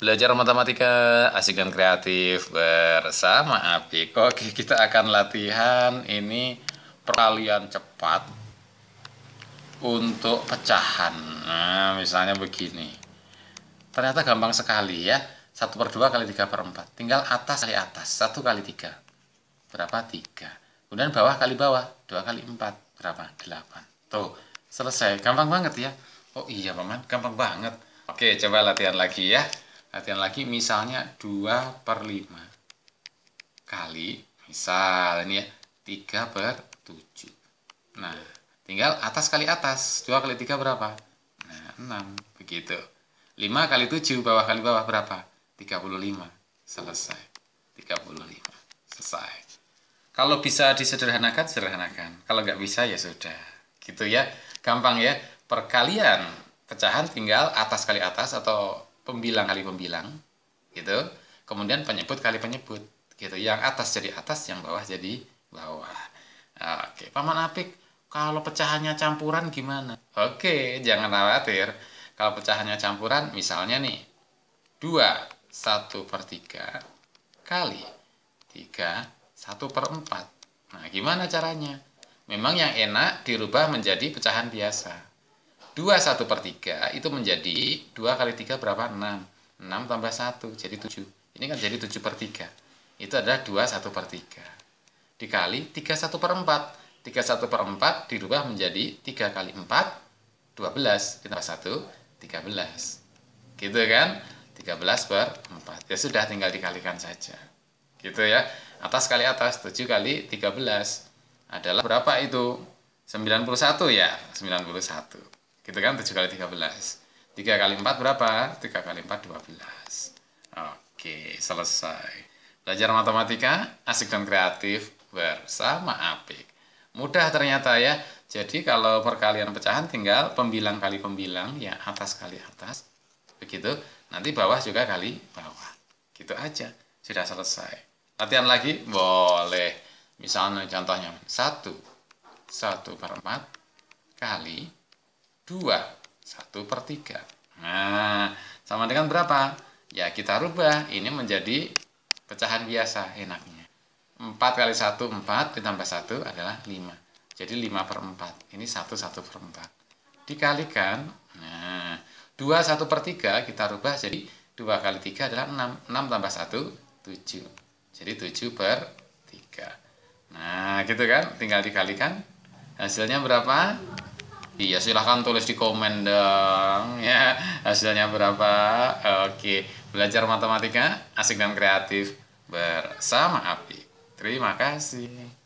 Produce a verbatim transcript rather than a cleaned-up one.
Belajar matematika asik dan kreatif bersama Apik. Oke, kita akan latihan ini perkalian cepat untuk pecahan. Nah, misalnya begini. Ternyata gampang sekali ya. satu per dua kali tiga per empat. Tinggal atas kali atas. satu kali tiga. Berapa? tiga. Kemudian bawah kali bawah. dua kali empat. Berapa? delapan. Tuh, selesai. Gampang banget ya. Oh iya, Paman. Gampang banget. Oke, coba latihan lagi ya. Latihan lagi misalnya dua per lima kali, misal ini ya, tiga per tujuh. Nah, tinggal atas kali atas, dua kali tiga berapa? Nah, enam, begitu. lima kali tujuh, bawah kali bawah berapa? tiga puluh lima, selesai. tiga puluh lima, selesai. Kalau bisa disederhanakan, sederhanakan. Kalau nggak bisa, ya sudah. Gitu ya, gampang ya. Perkalian pecahan tinggal atas kali atas atau pembilang kali pembilang gitu, kemudian penyebut kali penyebut gitu, yang atas jadi atas, yang bawah jadi bawah. Oke, Paman Apik, kalau pecahannya campuran gimana? Oke, jangan khawatir. Kalau pecahannya campuran, misalnya nih dua satu per tiga kali tiga satu per empat. Nah, gimana caranya? Memang yang enak dirubah menjadi pecahan biasa. dua satu per tiga itu menjadi dua kali tiga berapa? enam. enam tambah satu jadi tujuh. Ini kan jadi tujuh per tiga. Itu adalah dua satu per tiga. Dikali tiga satu per empat. tiga satu per empat dirubah menjadi tiga kali empat, dua belas. Ditambah satu, tiga belas. Gitu kan? tiga belas per empat. Ya sudah, tinggal dikalikan saja. Gitu ya. Atas kali atas, tujuh kali tiga belas. Adalah berapa itu? sembilan puluh satu ya? sembilan puluh satu. Gitu kan, tujuh kali tiga belas. tiga kali empat berapa? tiga kali empat, dua belas. Oke, selesai. Belajar matematika asik dan kreatif bersama Apik. Mudah ternyata ya. Jadi kalau perkalian pecahan tinggal pembilang kali pembilang, ya atas kali atas. Begitu. Nanti bawah juga kali bawah. Gitu aja. Sudah selesai. Latihan lagi? Boleh. Misalnya contohnya satu. satu per empat kali dua, satu per tiga. Nah, sama dengan berapa? Ya, kita rubah. Ini menjadi pecahan biasa enaknya. empat kali satu, empat. Ditambah satu adalah lima. Jadi lima per empat. Ini satu, satu per empat. Dikalikan. Nah, dua, satu per tiga kita rubah jadi dua kali tiga adalah enam. enam tambah satu, tujuh. Jadi tujuh per tiga. Nah, gitu kan? Tinggal dikalikan. Hasilnya berapa? Iya, silahkan tulis di komen dong ya, hasilnya berapa. Oke, belajar matematika asik dan kreatif bersama Apik. Terima kasih.